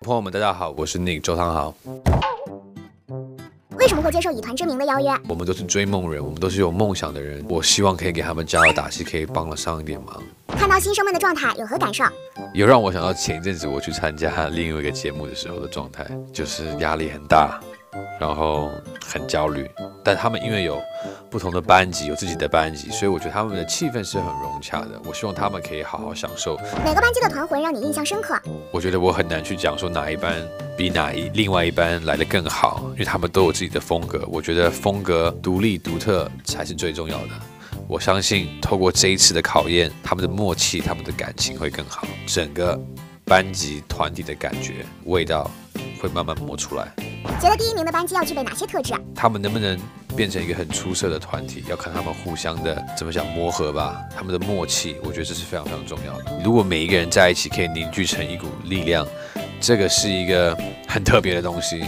朋友们，大家好，我是 Nick 周汤豪。 为什么会接受以团之名的邀约？ 我们都是追梦人，我们都是有梦想的人。我希望可以给他们加油打气，可以帮得上一点忙。 看到新生们的状态，有何感受？ 有让我想到前一阵子我去参加另外一个节目的时候的状态，就是压力很大，然后很焦虑。但他们因为有不同的班级，有自己的班级，所以我觉得他们的气氛是很融洽的。我希望他们可以好好享受。 哪个班级的团魂让你印象深刻？ 我觉得我很难去讲说哪一班比另外一班来得更好，因为他们都有自己的风格。我觉得风格独立独特才是最重要的。我相信透过这一次的考验，他们的默契、他们的感情会更好，整个班级团体的感觉、味道会慢慢磨出来。 觉得第一名的班级要具备哪些特质？ 他们能不能变成一个很出色的团体，要看他们互相的怎么讲磨合吧，他们的默契，我觉得这是非常非常重要的。如果每一个人在一起可以凝聚成一股力量，这个是一个很特别的东西。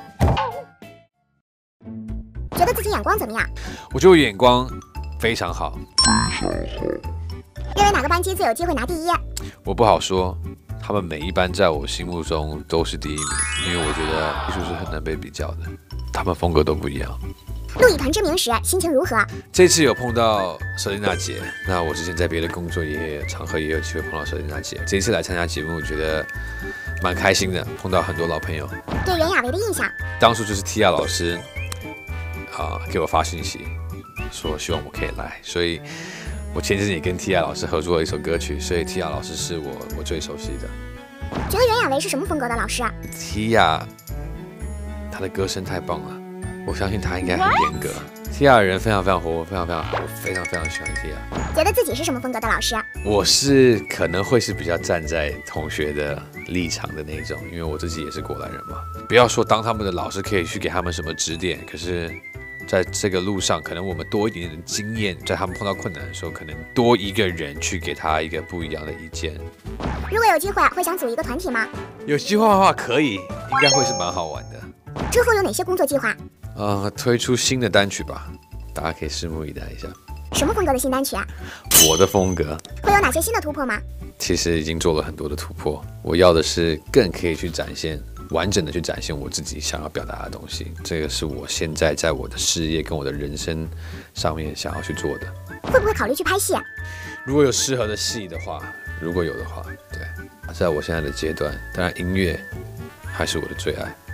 觉得自己眼光怎么样？ 我觉得我眼光非常好。 认为哪个班级最有机会拿第一？ 我不好说，他们每一班在我心目中都是第一名，因为我觉得艺术是很难被比较的，他们风格都不一样。 录以团之名时心情如何？ 这次有碰到舍丽娜姐，那我之前在别的工作场合也有机会碰到舍丽娜姐，这一次来参加节目，我觉得蛮开心的，碰到很多老朋友。 对袁娅维的印象？ 当初就是 Tia 老师给我发信息，说希望我可以来，所以我前阵子也跟 Tia 老师合作了一首歌曲，所以 Tia 老师是我最熟悉的。 觉得袁娅维是什么风格的老师啊？ Tia 她的歌声太棒了，我相信她应该很严格。Tia 人非常非常活泼，非常非常好，我非常非常喜欢 Tia。 觉得自己是什么风格的老师？ 我是可能会是比较站在同学的立场的那种，因为我自己也是过来人嘛。不要说当他们的老师可以去给他们什么指点，可是在这个路上，可能我们多一点点的经验，在他们碰到困难的时候，可能多一个人去给他一个不一样的意见。 如果有机会，会想组一个团体吗？ 有计划的话可以，应该会是蛮好玩的。 之后有哪些工作计划？ 推出新的单曲吧，大家可以拭目以待一下。 什么风格的新单曲啊？ 我的风格会有哪些新的突破吗？ 其实已经做了很多的突破，我要的是更可以去展现。完整的去展现我自己想要表达的东西，这个是我现在在我的事业跟我的人生上面想要去做的。 会不会考虑去拍戏啊？ 如果有适合的戏的话，如果有的话，对，在我现在的阶段，当然音乐还是我的最爱。